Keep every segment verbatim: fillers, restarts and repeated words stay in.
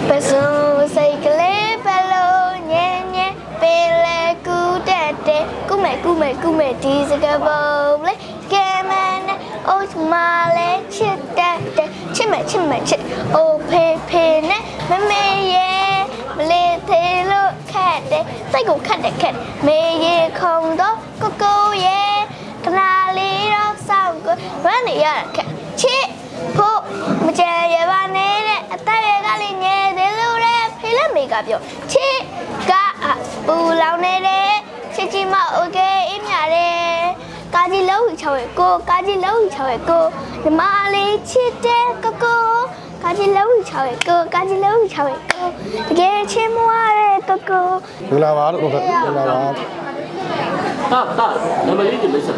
Peso say kle pelo nye nye pele ku tete kume kume kume di sagabo le kemen o male chit tete chime chime chit o pe pe ne me me ye le te lo kate sai ko kate kate me ye không do ko ko ye kana li ro sao ko wan ya chit po me che ye ba ne ne ta ye ga li nye de lo re pe le me ga pyo chit ga pu lao ne de chit chi ma okay im ya de cá gì lâu thì chào cô cá gì lâu thì chào cô nhưng mà lấy chia te cô cô cá gì lâu thì chào cô cá gì lâu thì chào cô cái chim hoa đấy cô cô đừng làm á đừng đừng làm á ta ta làm gì thì mới sợ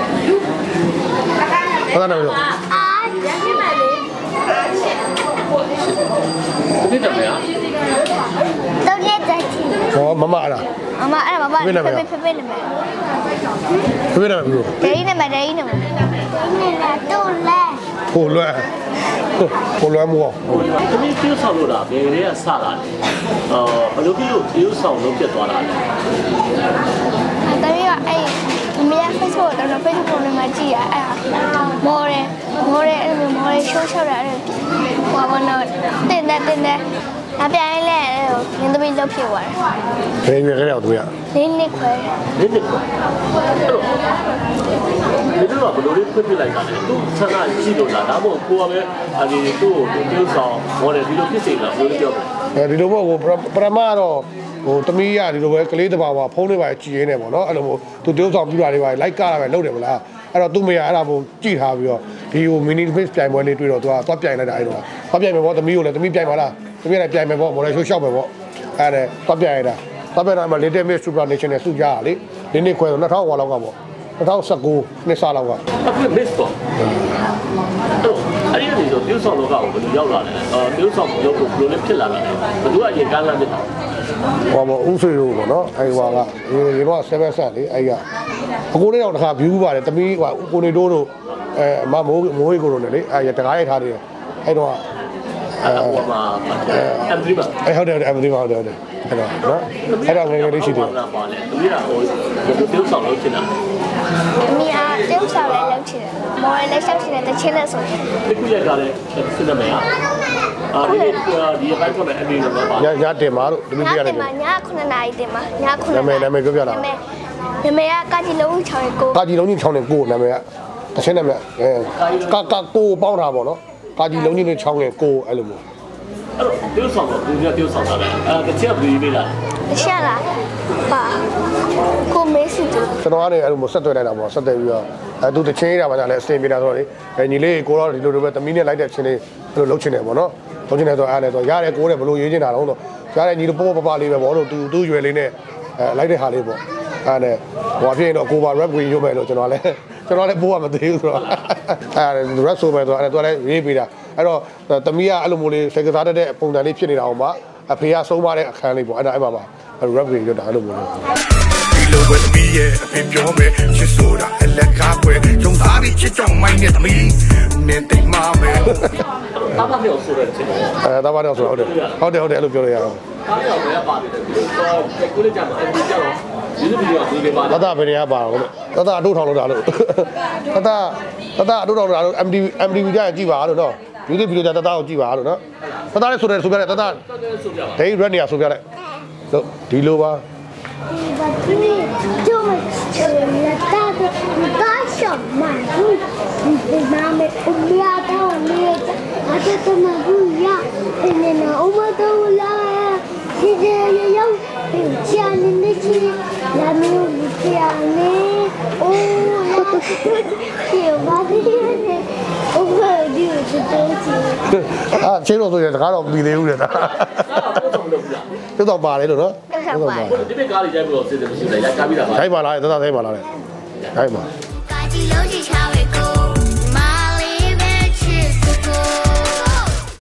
ta làm gì à cái này đi cái gì vậy đâu nghe thấy oh mama là mama ada mama pepe pepe nama pepe nama bro dari nama dari nama ini là tu le hồ loa hồ loa mua cái này tiêu sầu rồi đó cái này sao là ờ lúc cái lúc tiêu sầu lúc biết多啦 tại vì ai mình đang Facebook đó nó Facebook này mà chỉ à mua đấy mua đấy mua đấy show show đấy qua bên nó tên đấy tên đấy那边嘞，你都比较偏玩。 别别个了对呀。 零零块。 零零块。你都话不如你分别来讲嘞，都参加几多啦？那么过呗，啊你都都少，我哋呢度必成啦，有啲叫。 အဲဒီလိုပေါ့ကိုပရမတော့ဟိုသမီးရဒီလိုပဲကလေးတစ်ပါးပါဖုန်းလေးပါကြည်ရင်းနေပေါ့နော်အဲ့လိုမျိုးသူတိုးဆောင်ပြတာတွေပါလိုက်ကားတာပဲလုပ်တယ်မလားအဲ့တော့သူ့မရအဲ့ဒါပုံကြည့်ထားပြီးတော့ဒီဟို mini space ပြိုင်ပွဲလေးတွေ့တော့သူကသွားပြိုင်လိုက်တာအဲ့တော့သွားပြိုင်မယ်ပေါ့သမီးကိုလည်းသမီးပြိုင်ပါလားသမီးလည်းပြိုင်မယ်ပေါ့မော်ဒယ်ရှိုးရှောက်မယ်ပေါ့အဲ့ဒါသွားပြိုင်ရတာသွားပြိုင်တာမှာ Little Miss Super Nation နဲ့စုကြရလေဒီနေ့ခွဲတော့၂၀၀၀လောက်ကပေါ့၂၀၁၉နှစ်စားလောက်ကအခု miss တော့အဲ့ဒီကနေဆိုပြုဆောင်လောကကိုဘယ်လိုရောက်လာလဲအော်ပြုဆောင်ရောက်ဖို့ဘယ်လိုလဲဖြစ်လာတာလဲဘယ်သူကရင်ကန်းလမ်းဖြစ်တာဟောပေါ့ဥဆွေတို့ပေါ့နော်အဲ့ဟွာကရေတော့7 set လေအဲ့ကအကိုလေးတော့တခါ view ပါတယ်တမီးဟွာကိုနေတိုးတို့အဲမမိုးမိုးဟိကိုတို့နဲ့လေအဲ့တကားရိုက်ထားတယ်အဲ့တော့အဲ့ဟိုမှာ M three ပါအဲ့ဟုတ်တယ် M three ပါဟုတ်တယ်ဟုတ်တယ်အဲ့တော့နော်အဲ့တော့ငယ်ငယ်လေးရှိတယ်ပါလေတမီးကဟိုပြုဆောင်လို့ဖြစ်တာ你啊，丢少来扔起来，没来上起来的钱了说。 ဒီခုရကြတယ်စဉ်းစားမယ်အာဒီဒီဘိုင်းကလည်းအမြင်နဲ့ပါညညတင်ပါလို့တမီးပြရတယ်ညညခုနှစ်နာရီတင်ပါညခုနှစ်နာမည်နာမည်ပြောပြလားနာမည်နာမည်ကကာကြီးလုံးချောင်းကိုကာကြီးလုံးကြီးချောင်းနဲ့ကိုနာမည်ကတစ်ချက်နာမည်အဲကာကာကိုပေါင်းတာပေါ့နော်ကာကြီးလုံးကြီးနဲ့ချောင်းနဲ့ကိုအဲ့လိုမျိုးအဲ့တော့ပြုဆောင်တော့သူကပြုဆောင်တာလေအဲတစ်ချက်ပြီးပြီလားတစ်ချက်လားပါကိုမေးစီတူကျွန်တော်ကနေအဲ့လိုမျိုးဆက်သွယ်လိုက်တာပေါ့ဆက်သွယ်ပြီးတော့အဲသူတချင်းရတာပါကြလဲအစင်ပြေတာဆိုတော့လေအဲညီလေးကိုတော့ဒီလိုလိုပဲသမီးနဲ့လိုက်တဲ့ချင်းလေးဘယ်လိုလုပ်ချင်တယ်ပေါ့နော်လုပ်ချင်တယ်ဆိုအဲ့ဒါဆိုရတယ်ကိုတယ်ဘယ်လိုရေးချင်တာတော့ဆိုရတယ်ညီလိုပို့ပပလေးပဲပေါ့လို့သူသူ့ရွယ်လေးနဲ့အဲလိုက်တဲ့ဟာလေးပေါ့အဲ့ဒါဟိုအဖြစ်ရင်တော့ကိုပါ rap ဝင်ရုပ်မယ်လို့ကျွန်တော်လည်းကျွန်တော်လည်းပို့ရမသေးဘူးဆိုတော့အဲ့ဒါ rap ဆိုမယ်ဆိုတော့အဲ့ဒါသူကလည်းရေးပေးတာအဲ့တော့သမီးကအဲ့လိုမျိုးလေးစိတ်ကစားတတ်တဲ့ပုံစံလေးဖြစ်နေတာအောင်ပါအဖေကဆုံးမတဲ့အခန်းလေးပေါ့အဲ့ဒါအဲ့မှာပါ rap ဝင်ရုပ်တာအဲ့လိုမျိုးဒီလိုပဲသမီးရဲ့အဖေပြောမယ်ချစ်ဆိုတာအလက်ကားပွဲဂျုံသားပြီးချစ်ကြောင်မိုင်းနဲ့သမီးနဲ့တိတ်မမယ်တာပါပြောဆိုတဲ့ချင်းအဲတာပါတော့ဆိုဟုတ်တယ်ဟုတ်တယ်ဟုတ်တယ်အဲ့လိုပြောလို့ရအောင်တာရောက်ပဲပါတယ်တော့ကိုလေးကြမှာအဲဒီကြတော့ဒီလိုမျိုးကဒီလိုပါတယ်တတဘယ်နေရပါတော့တတအထုတ်ထောင်လို့တာလို့တတတတအထုတ်ထောင်လို့တာလို့ M D M D V ကြကြည့်ပါလို့နော် YouTube ဗီဒီယိုကြတတကိုကြည့်ပါလို့နော်တတလည်းဆိုတယ်ဆိုပြတယ်တတဒိတ် red နေရဆိုပြတယ်လို့ဒီလိုပါဘာဒီကျုံးချေလာတာဘာရှော့မန်ဘူးဒီနာမေဦးမလာတော့နေအတတမဘူးရနေနေဦးမတော့လာဒီကြရောချာနေနေချီလာမျိုးချာနေအိုးချီဘာဒီနေဦးမဒီတော့ချီအာချင်းလို့ဆိုရင်တကားတော့ပြီးသေးဘူးလေဒါပြုတ်တော့ပါတယ်လို့နော်ပြုတ်တော့ပါတယ်ဒီနေ့ကားလေးရိုက်ပြီးတော့စစ်တယ်မရှိဘူးရိုက်ကားပြီးတာပါရိုက်ပါလားတတသိမ်းပါလားရိုက်ပါကာကြီးလုံးချီချာ